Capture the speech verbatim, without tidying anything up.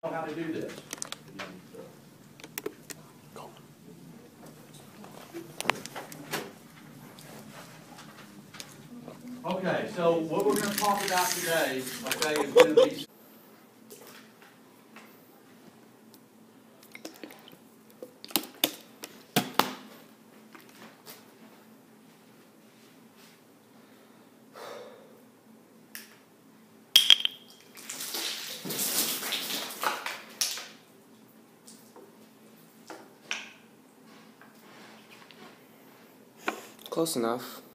how to do this. Okay, so what we're going to talk about today, okay, is going to be close enough.